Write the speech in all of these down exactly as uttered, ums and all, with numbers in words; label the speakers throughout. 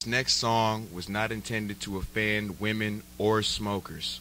Speaker 1: next song was not intended to offend women or smokers.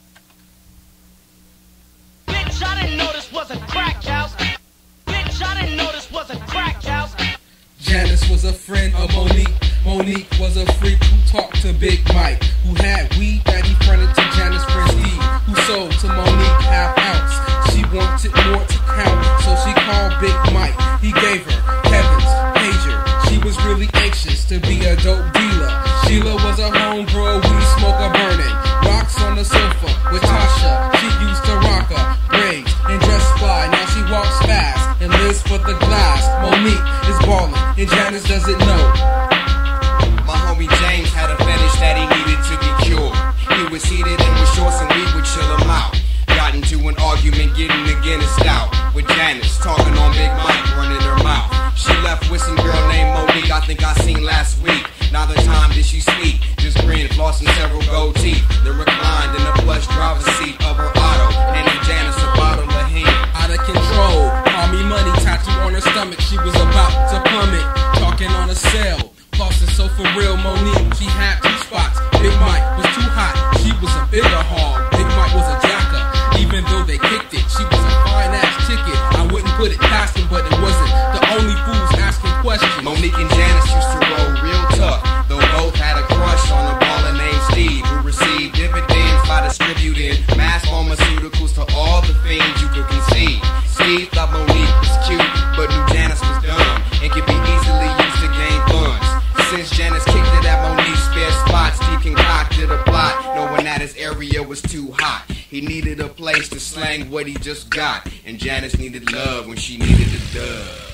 Speaker 2: Bitch, I didn't know this was a crack house. Bitch, I didn't know this was a crack house.
Speaker 3: Janice was a friend of Monique. Monique was a freak who talked to Big Mike, who had weed that he fronted to Janice Prince-D, who sold to Monique half ounce. She wanted more to count, so she called Big Mike. He gave her Kevin's pager. She was really anxious to be a dope dealer. Sheila was a homegirl, weed smoker burning. Rocks on the sofa with Tasha. She used to rock her braids and dress fly. Now she walks fast and lives for the glass. Monique is ballin', and Janice doesn't know.
Speaker 4: My homie James had a fetish that he needed to be cured. He was heated and was shorts and we would chill him out. Got into an argument getting the Guinness out with Janice, talking on Big Mike, running her mouth. She left with some girl named Monique I think I seen last week. Neither time did she speak, just grin, flossing several gold teeth. Then reclined in the plush driver's seat of her auto, handing Janice a bottle of Henny.
Speaker 3: Out of control, call me money, tattoo on her stomach. She was about to plummet, talking on a cell. Flossing so for real, Monique, she had two spots. Big Mike was too hot, she was a bigger hog. Big Mike was a jacker, even though they kicked it. She was a fine ass ticket, I wouldn't put it past him, but it wasn't the only fools asking questions.
Speaker 4: Monique and Janice used to roll real tough, though both had a crush on a baller named Steve, who received dividends by distributing mass pharmaceuticals to all the fiends you could conceive. Steve thought Monique was cute, but knew Janice was dumb and could be easily used to gain funds. Since Janice kicked it at Monique's spare spots, Steve concocted a plot, knowing that his area was too hot. He needed a place to slang what he just got, and Janice needed love when she needed a dub.